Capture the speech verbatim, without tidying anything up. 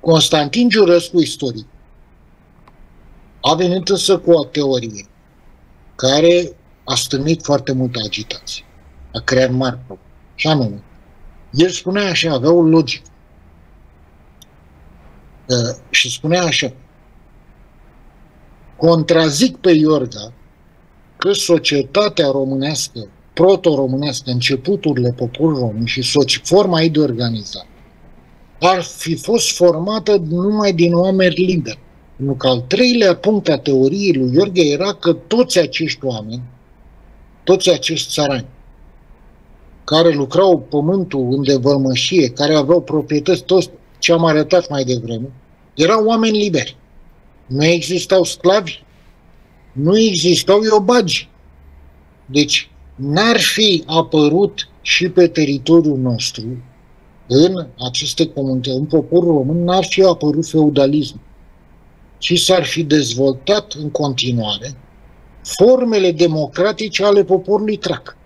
Constantin Giurăscu, istoric, a venit însă cu o teorie care a stârnit foarte multă agitație, a creat mari probleme. Și anume, el spunea așa, avea o logică. Uh, și spunea așa: contrazic pe Iorga că societatea românească, proto-românească, începuturile poporului român și forma ei de organizare, ar fi fost formată numai din oameni liberi. Pentru că al treilea punct a teoriei lui Iorga era că toți acești oameni, toți acești țărani, care lucrau pământul în devălmășie, care aveau proprietăți, toți ce am arătat mai devreme, erau oameni liberi. Nu existau sclavi, nu existau iobagi. Deci n-ar fi apărut și pe teritoriul nostru, în aceste comunități, în poporul român, n-ar fi apărut feudalism, ci s-ar fi dezvoltat în continuare formele democratice ale poporului trac.